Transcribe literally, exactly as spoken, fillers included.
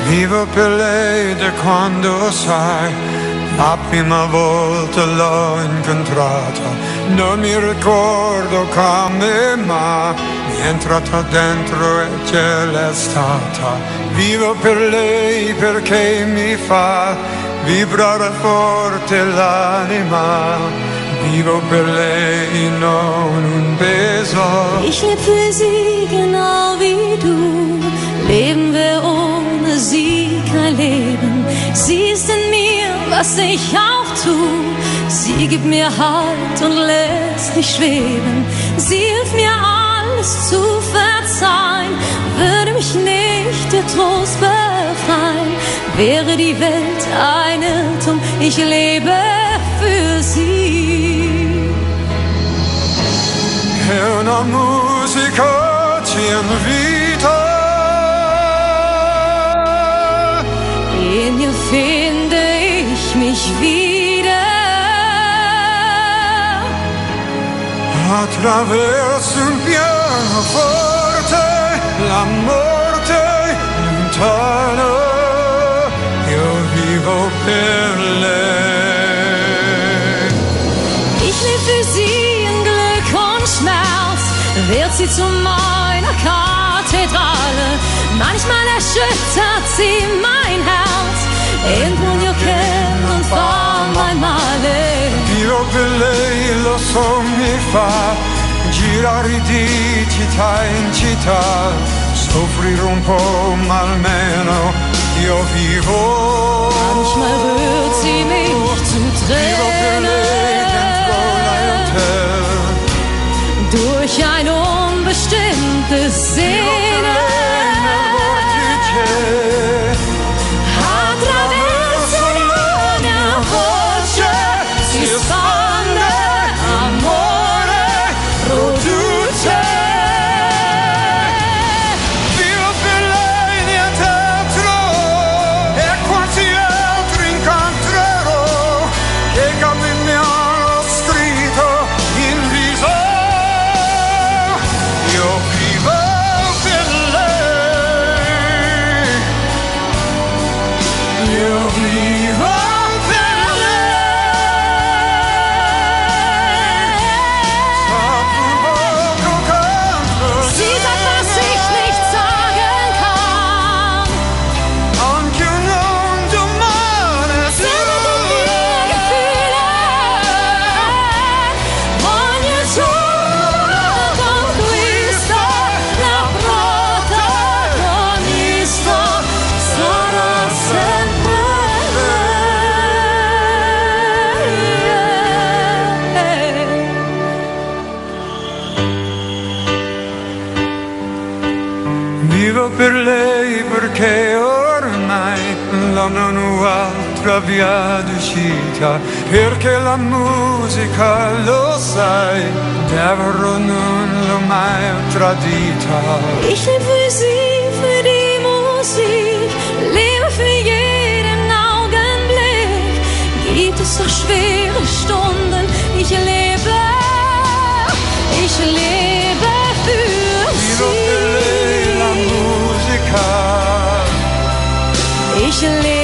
Vivo per lei da quando sai, la prima volta l'ho incontrata, non mi ricordo come, ma mi è entrata dentro e ce l'è stata. Vivo per lei perché mi fa vibrare forte l'anima. Vivo per lei, non un peso. Ich lebe für sie genau wie du. Leben wir ohne sie kein Leben. Sie ist in mir, was ich auch tu. Sie gibt mir Halt und lässt mich schweben. Sie hilft mir alles zu verzeihen. Würde mich nicht der Trost befreien. Wäre die Welt ein Irrtum, ich lebe für sie. È una musica ci invita. In ihr finde ich mich wieder. Attraverso un pianoforte, la morte lontana, io vivo per lei. Ich lebe für sie in Glück und Schmerz, wird sie zu meiner Kathedrale. Manchmal erschüttert sie mein Herz, in pugno che non fa mai male. Vivo per lei, lo so mi fa girare di città in città, soffrire un po' ma almeno io vivo. Manchmal rührt sie mich zu Vivo per lei dentro l'hotel, durch ein unbestimmte Szene. Attraverso la mia voce si espande amore, produce. vivo per lei niente altro, e quanti altri incontrerò che come mi hanno scritto in viso. Io vivo per lei, io vivo per lei. Sag un poco quanto Sie sagt, was ich nicht sagen kann. anche un non domani Sende du mir Gefühle. Ogni giorno conquista, la protagonista sarà sempre lei. Vivo per lei perché ormai non ho altra via d'uscita, perché la musica, lo sai, davvero non l'ho mai tradita. Ich lebe für sie, für die Musik, lebe für jeden Augenblick. Gibt es doch schwere Stunden, ich lebe, ich lebe für Vivo per lei la sie. musica. Ich lebe